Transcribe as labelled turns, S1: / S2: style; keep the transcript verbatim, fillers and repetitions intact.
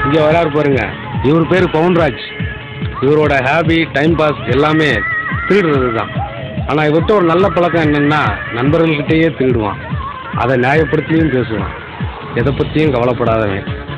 S1: இங்கே வராரு பாருங்க, இவர் பேர் பவுன்ராஜ். இவரோட ஹாபி டைம் பாஸ் எல்லாமே திருடுறது தான். ஆனால் இவர்கிட்ட ஒரு நல்ல பழக்கம் என்னென்னா, நண்பர்கள்கிட்டயே திருடுவான். அதை நியாயப்படுத்தியும் பேசுவான். எதை பற்றியும் கவலைப்படாதவன்.